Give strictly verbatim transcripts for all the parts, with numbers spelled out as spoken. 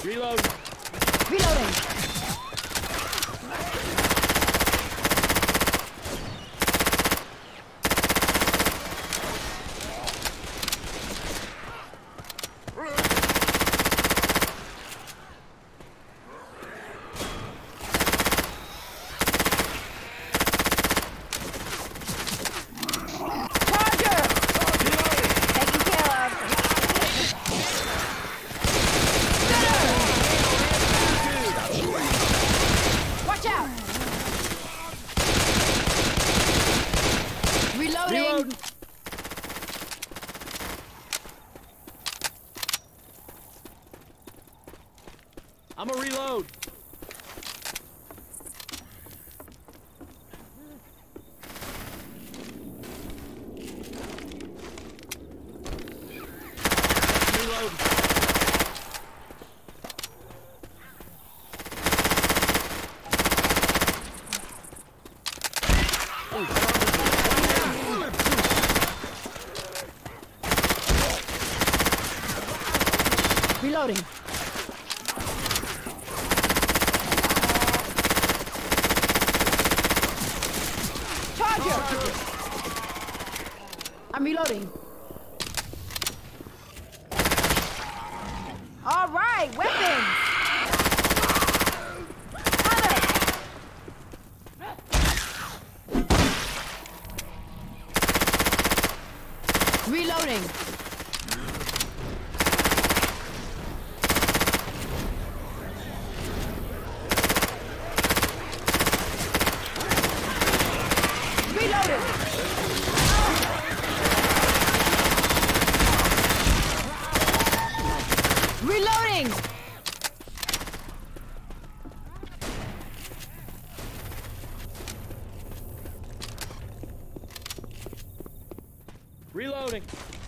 Reload. Reloading. I'm a reload. Reload. Reloading. I'm reloading. All right, weapons. Reloading. Reloading. Reloading! Reloading.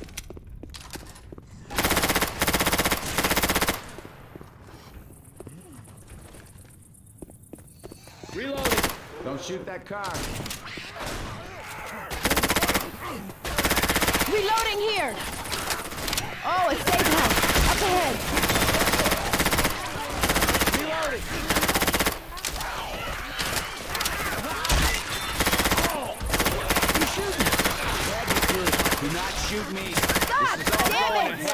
Reloading. Don't shoot that car. Reloading here! Oh, it's safe now. Up ahead. Reloading. You shoot me. Do not shoot me. Stop! Damn it!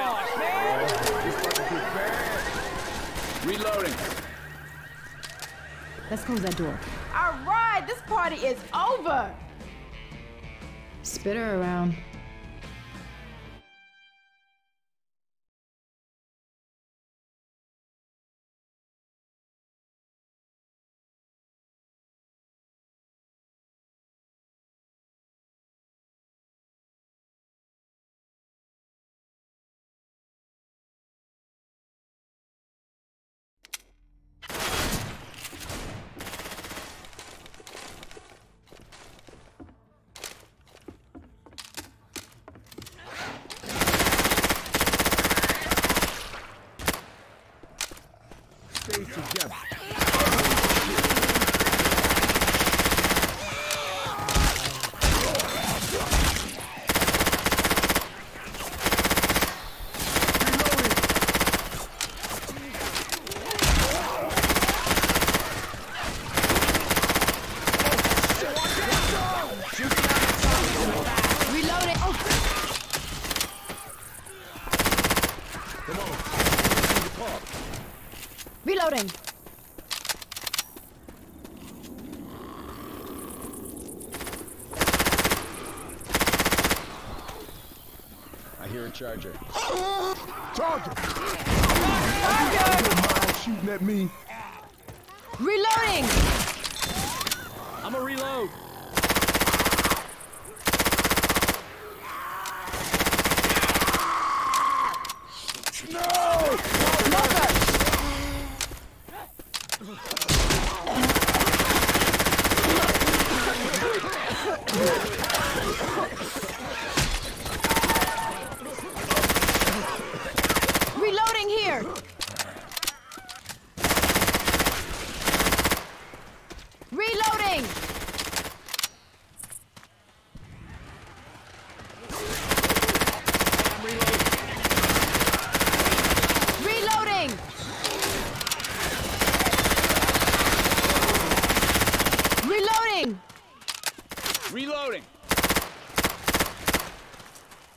Reloading. Let's close that door. All right, this party is over. Spit her around. Stay together. Reloading. Oh. Come on. Reloading. I hear a charger. Charger! Charger! Shooting at me. Reloading. I'm a reload. No! Smoker. Reloading here. Reloading.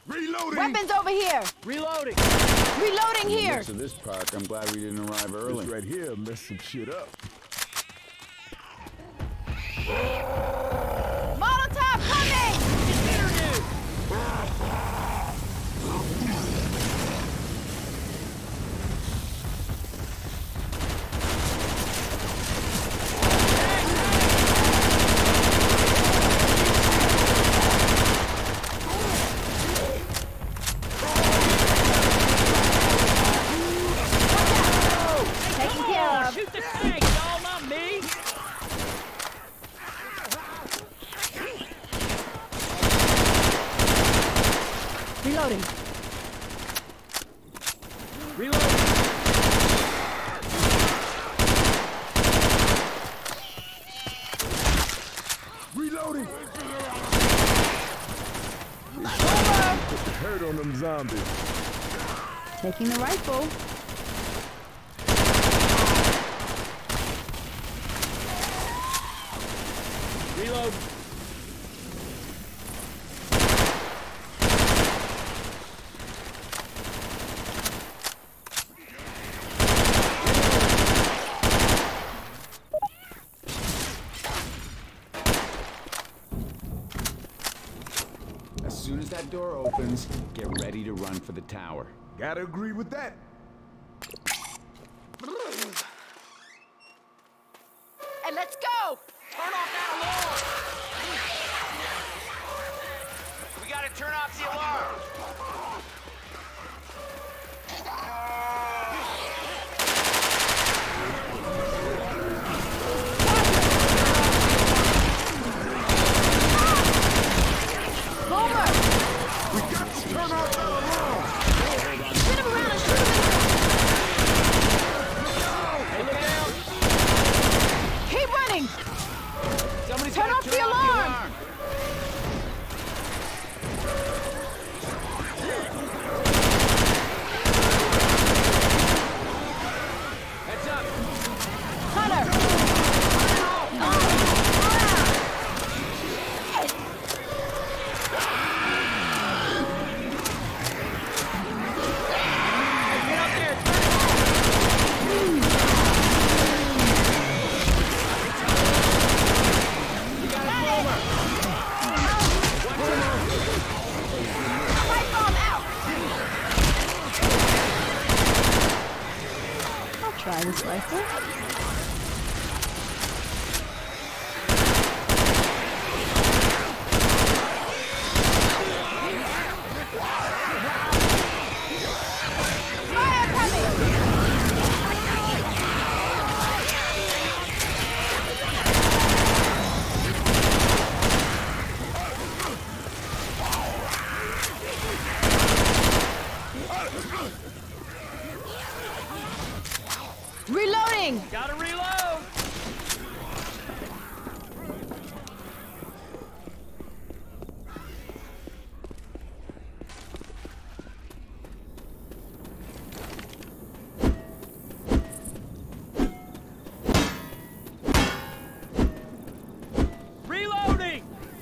Reloading! Weapons over here! Reloading. Reloading here! So this park, I'm glad we didn't arrive early. This right here messed some shit up. Molotov coming! Taken care of. Shoot the tank, y'all, not me. Reloading. Reloading. Reloading! Hurt on them zombies. Taking the rifle. Reload. As soon as that door opens, get ready to run for the tower. Gotta agree with that. And let's go! Turn off that alarm! We gotta turn off the alarm! Boomer! We got to turn off that alarm! Spin him around and shoot him! Hey, look out. Keep running! Somebody's Turn gotta off the alarm! Heads up! Hunter! Get up there! Light bomb out! I'll try this rifle. Fire coming! Reloading! Gotta reload. Reloading.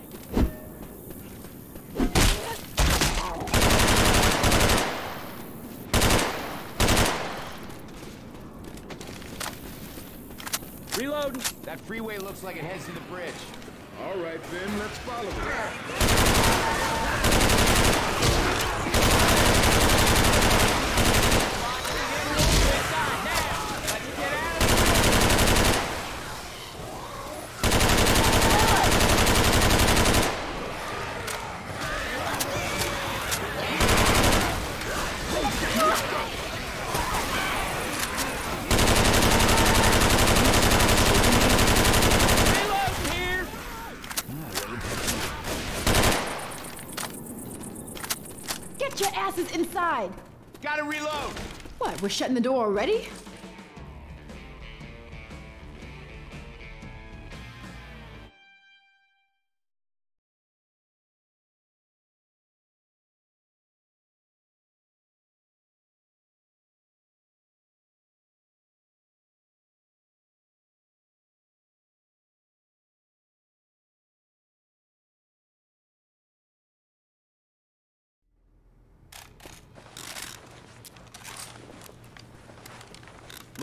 Reloading. That freeway looks like it heads to the bridge. All right, then, let's follow it. Reloading here. Get your asses inside! Gotta reload! What, we're shutting the door already?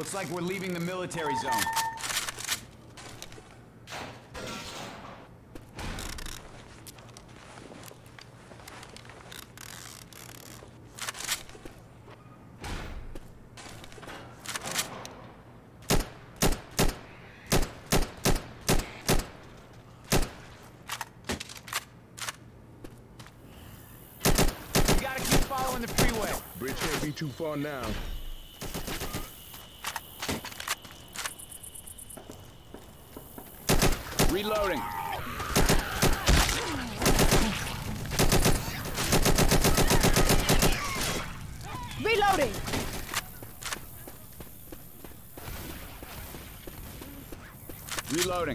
Looks like we're leaving the military zone. We gotta keep following the freeway. Bridge can't be too far now. Reloading. Reloading! Reloading.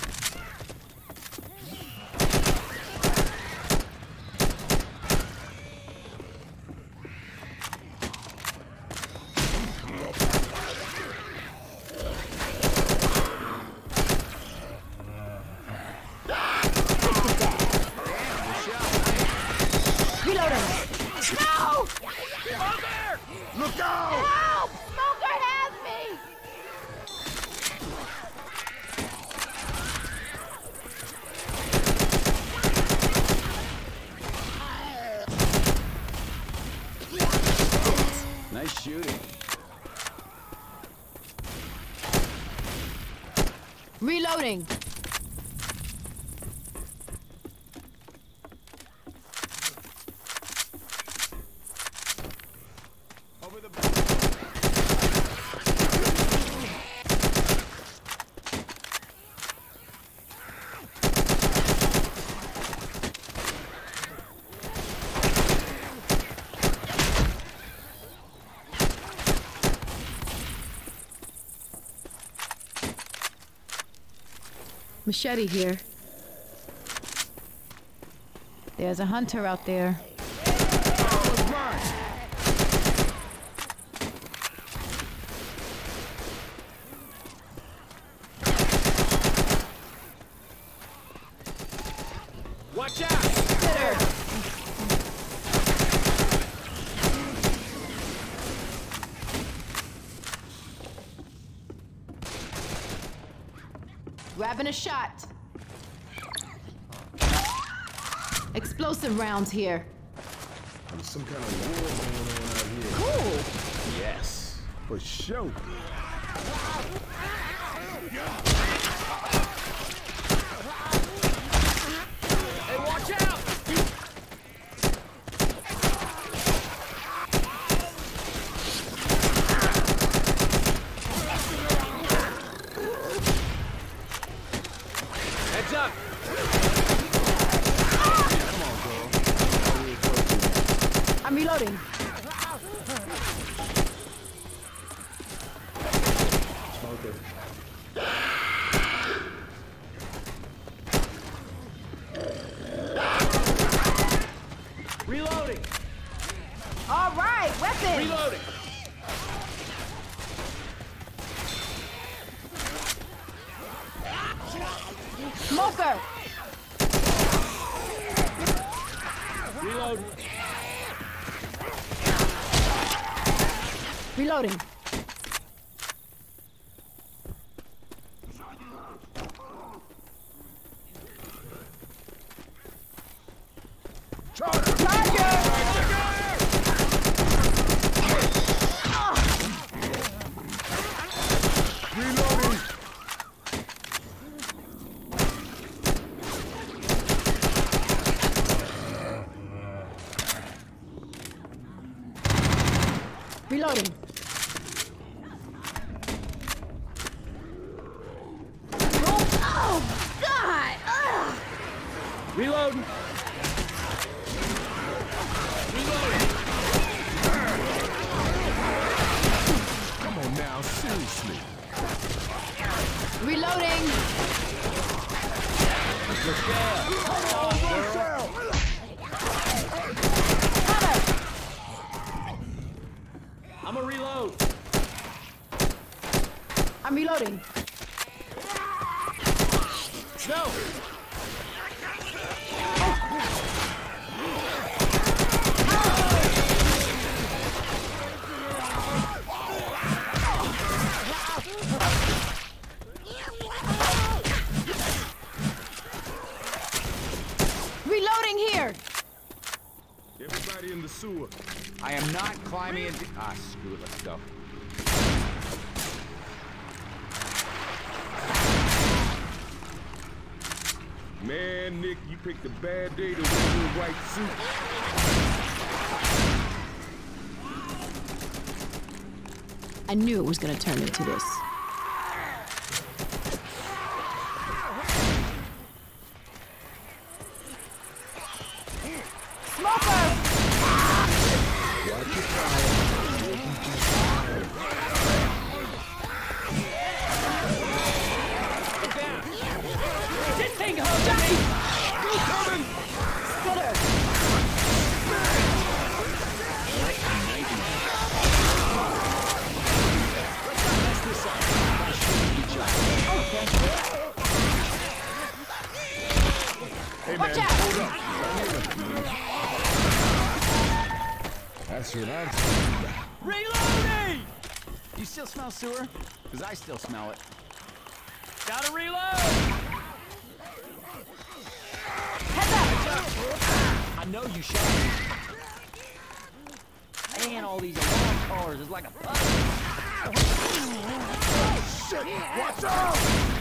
Reloading! No! Smoker! Look out! Help! Smoker has me! Nice shooting. Reloading! Over the... Machete here. There's a hunter out there. Watch out! Spitter! Grabbing a shot. Explosive rounds here. There's some kind of war going on out here. Cool! Yes. For sure. Hey, watch out! Heads up! I'm reloading. Okay. Reloading! All right, weapon. Reloading! Smoker. Reloading! Reloading. Charger! Reloading! Reloading. Oh, God! Ugh. Reloading! Reloading! Come on now, seriously. Reloading. Watch out! Cover. I'm a reload! I'm reloading. No! sewer. I am not climbing into... Ah, screw it. Let's go. Man, Nick, you picked a bad day to wear your white suit. I knew it was gonna turn into this. Smoker! Watch your fire. Didn't think of Johnny! Still coming! Spitter! Hey, Watch man, out! hold up. That's what I'm talking about. Reloading! You still smell sewer? Because I still smell it. Gotta reload! Heads up! I know you shot me. Man, all these alarm cars is like a puzzle. Shit! Watch out!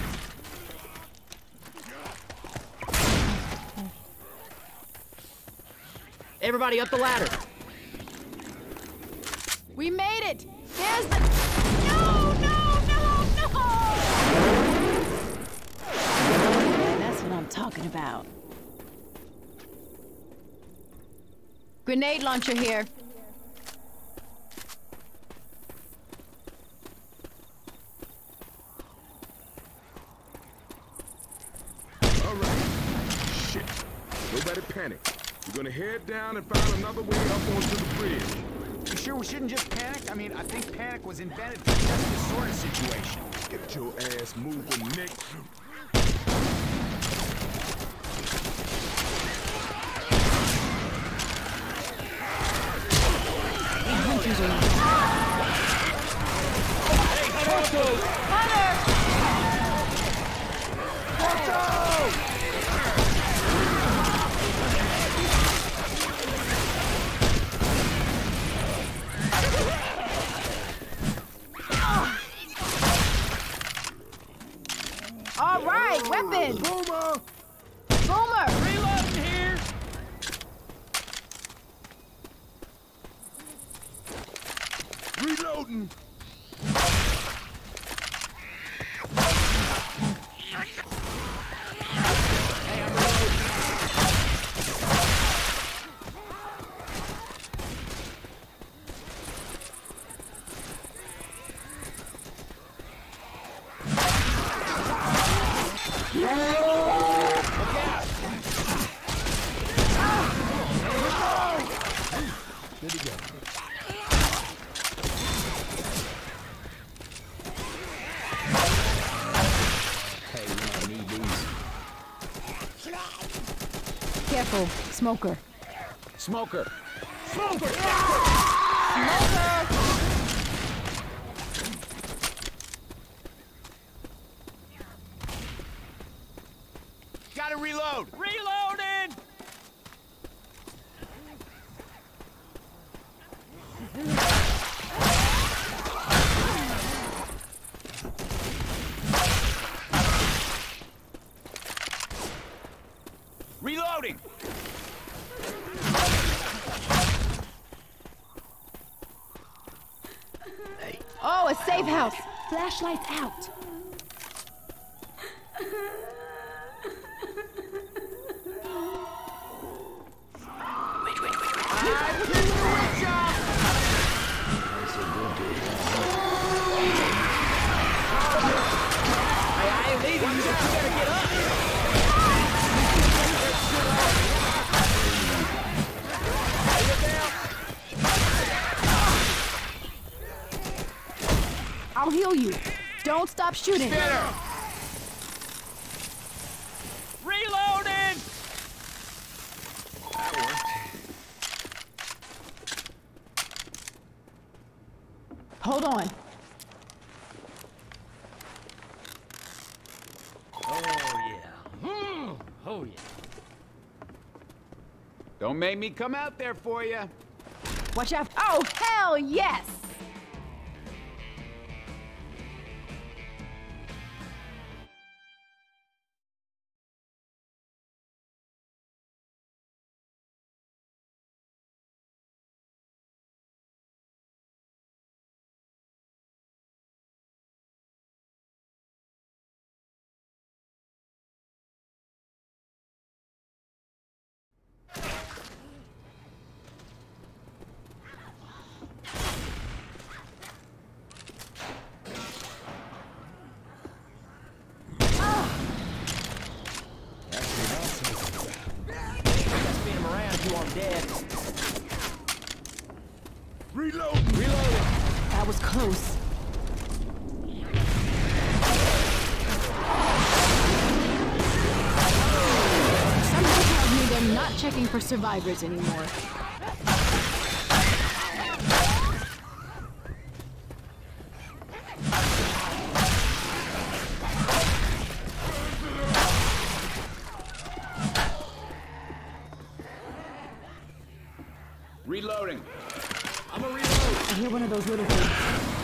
Everybody up the ladder. We made it! There's the... No, no, no, no! That's what I'm talking about. Grenade launcher here. All right. Shit. Nobody panic. We're gonna head down and find another way up onto the bridge. You sure we shouldn't just panic? I mean, I think panic was invented for just this sort of situation. Get your ass moving, Nick. All right, weapons! Boomer! Boomer! Reloading here! Reloading! Good to go. Hey, we don't need these. Careful, smoker. Smoker! Smoker! Gotta reload! Reloading! Reloading! Oh, a safe house. Flashlights out. Hey, lady, you better get up! I'll heal you. Don't stop shooting. Reloading! Hold on. Oh, yeah. Mm. Oh, yeah. Don't make me come out there for you. Watch out. Oh, hell yes! Spin him around if you want dead. Reload! Reloading. That was close. Something tells me they're not checking for survivors anymore. Reloading. I'm a reload. I hear one of those little things.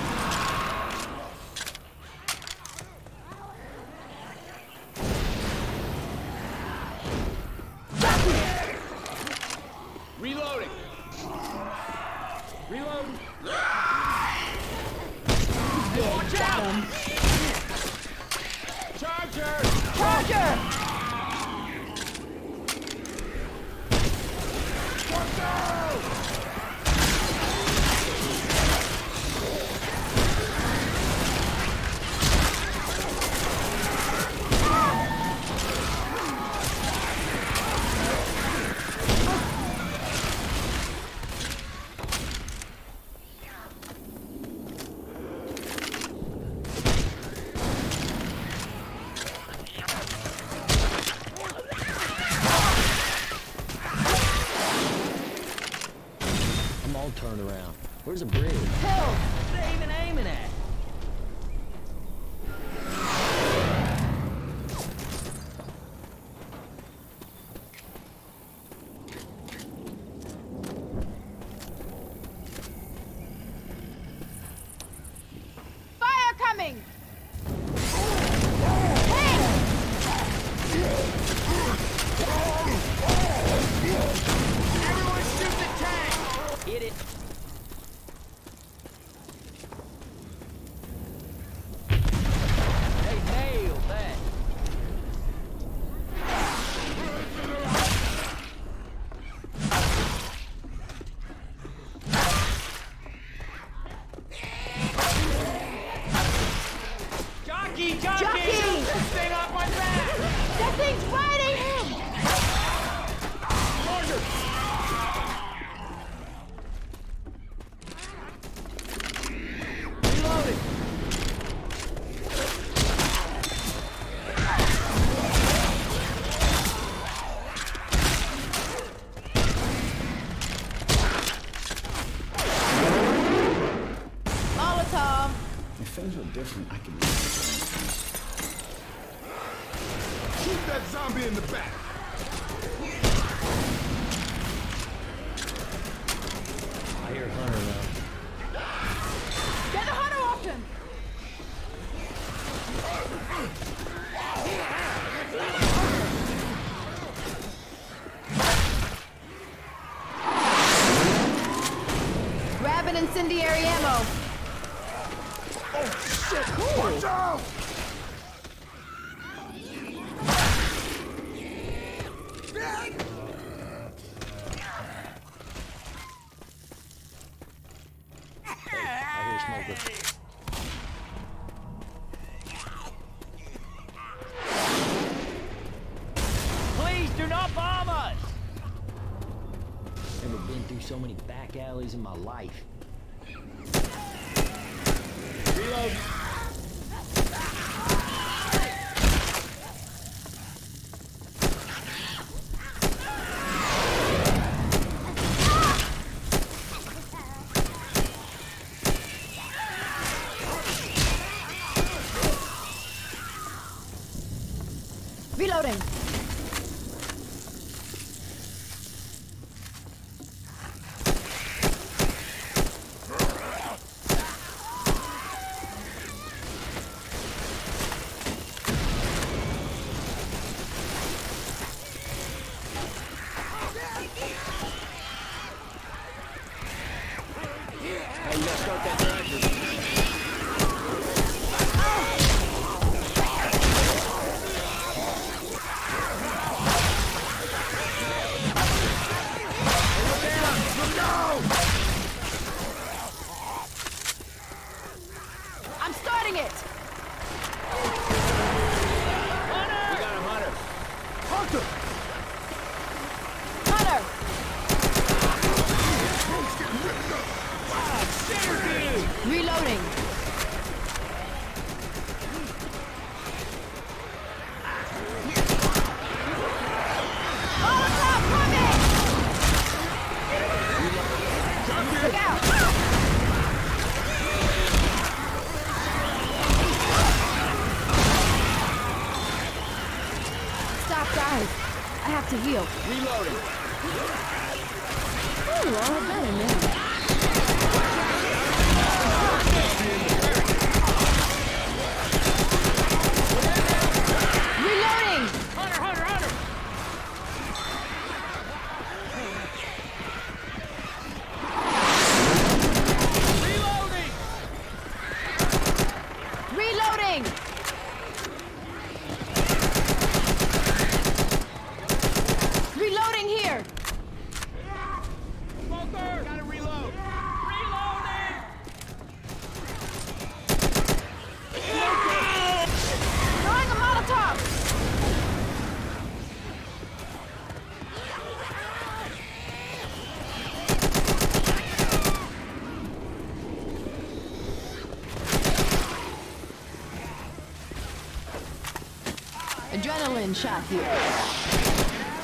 Reloading. Reloading. Yeah, got him. Charger! Charger! Watch out! I'm all turned around. Where's the bridge? Hill! What are they even aiming at? Fire coming! Hey! Everyone shoot the tank! Hit it. They nailed that. Jockey, jockey! Jockey! Shoot this thing off my back! That thing's riding him! Reloading. Molotov! If things were different, I could... Shoot that zombie in the back! I hear Hunter now. Get the hunter off him! Grab an incendiary ammo. Oh, shit! Cool. Watch out! I hear smoker. Please do not bomb us! Never been through so many back alleys in my life. Reload. Reloading. Hey, you gotta start that tractor. I'm starting it! Hunter! We got him, Hunter. Hunter! Hunter! Reloading. Molotov coming! Look out! Stop, guys. I have to heal. Reloading. Ooh, all better now. Reloading! Hunter, Hunter, Hunter! Reloading! Reloading! Reloading here! Smoker! Gotta reload! Reloading! Throwing a Molotov! Adrenaline shot here.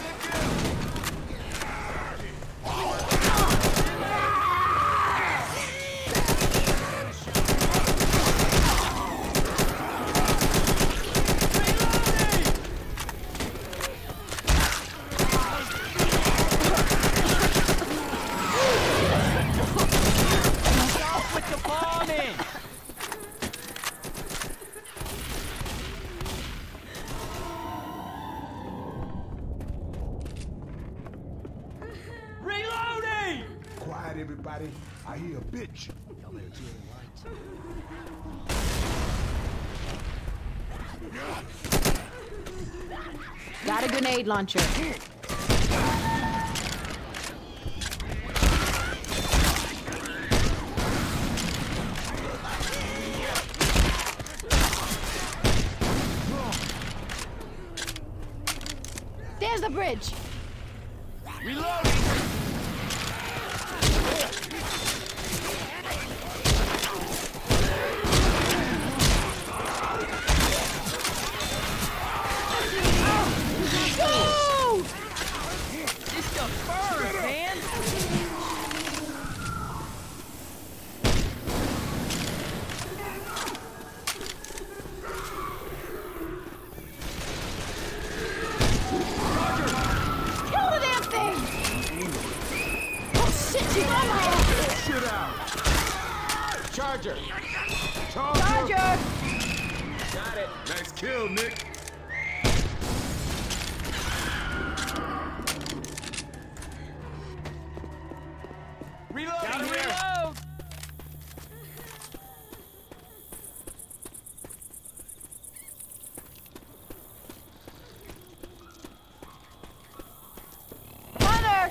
With the bombing! Reloading! Quiet, everybody. I hear a bitch. Got a grenade launcher. There's the bridge. Reloading! Go! This stuff burns, man! Kill the damn thing! Oh shit, she's on my ass! Shit out. Charger! Charger! Got it! Nice kill, Nick. Reloading! Gotta reload! Hunter!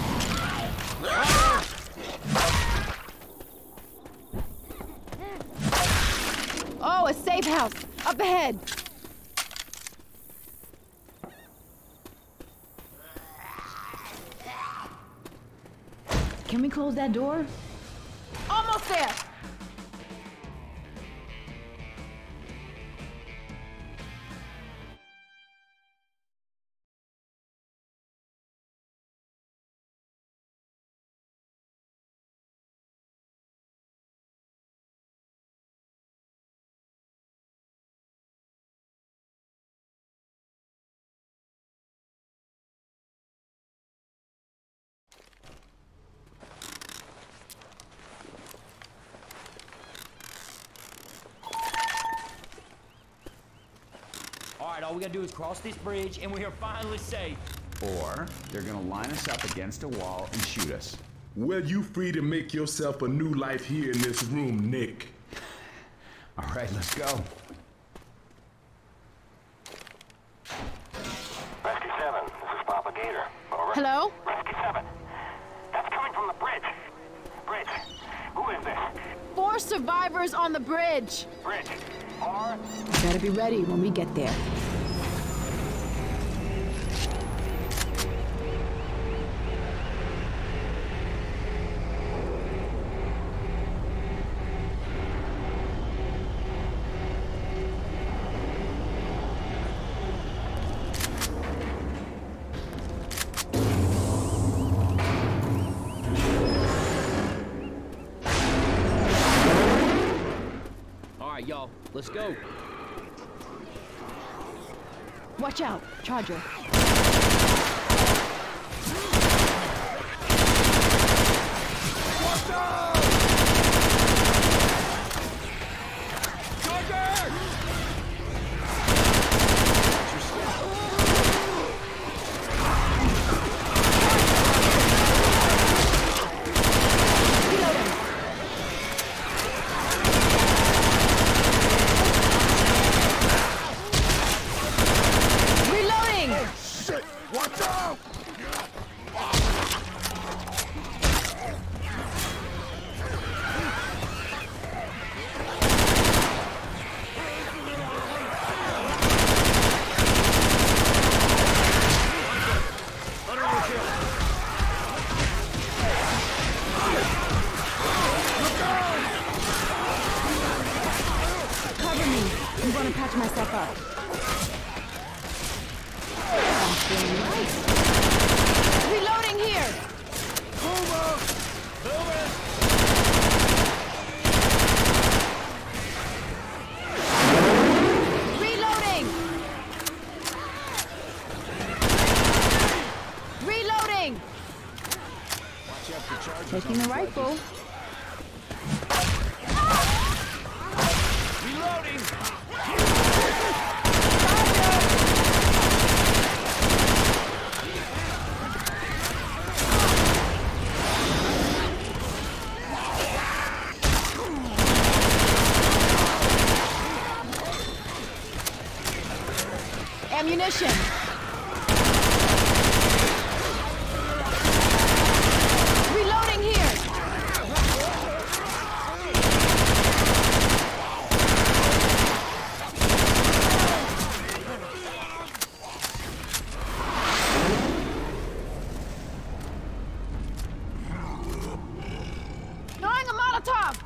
Oh, a safe house! Up ahead! Can we close that door? Almost there! Alright, all we gotta do is cross this bridge and we are finally safe. Or they're gonna line us up against a wall and shoot us. Well, you free to make yourself a new life here in this room, Nick. All right, let's go. Rescue seven, this is Papa Gator. Over. Hello? Rescue seven. That's coming from the bridge. Bridge. Who is this? Four survivors on the bridge. Bridge. Or... Better be ready when we get there. Y'all, let's go. Watch out, Charger. Watch out! Charger! Watch out! Cover me. I'm gonna patch myself up. Reloading here! Over! Reloading! Reloading! Taking the rifle. Reloading! Ammunition. Reloading here. Throwing a Molotov.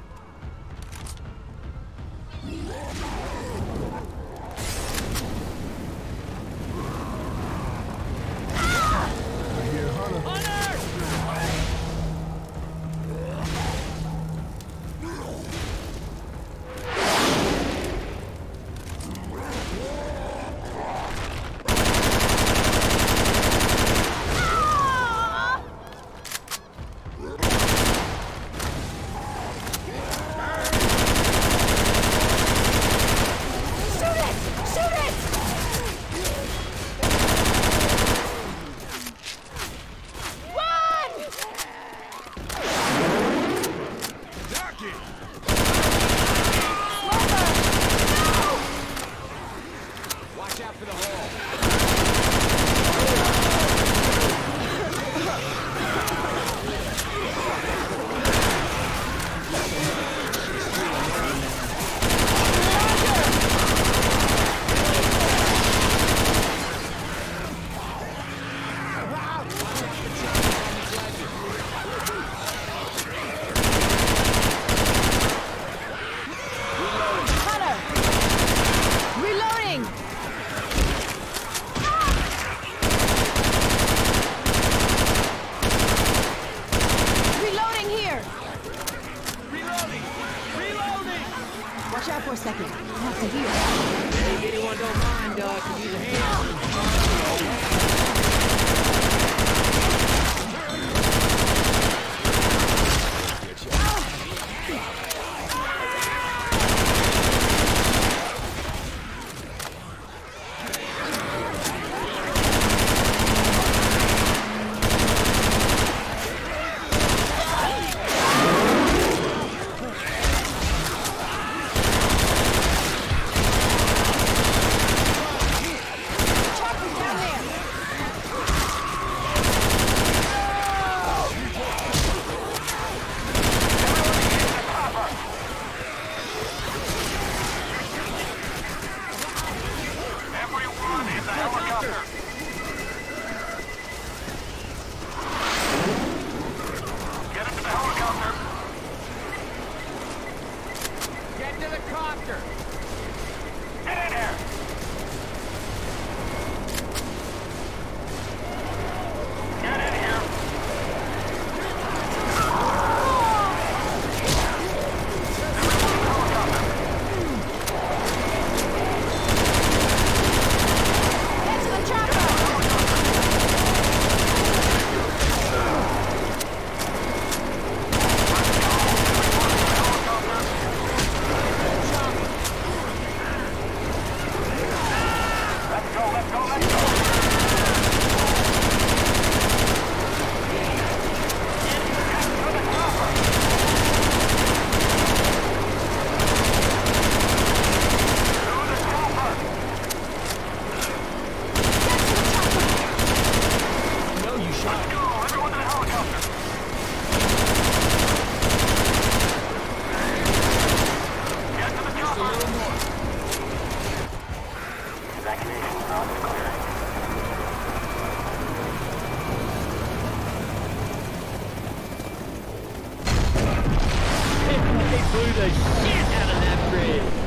Watch out for a second. I have to heal. If anyone don't mind, uh, can use a hand. blew the shit out of that bridge.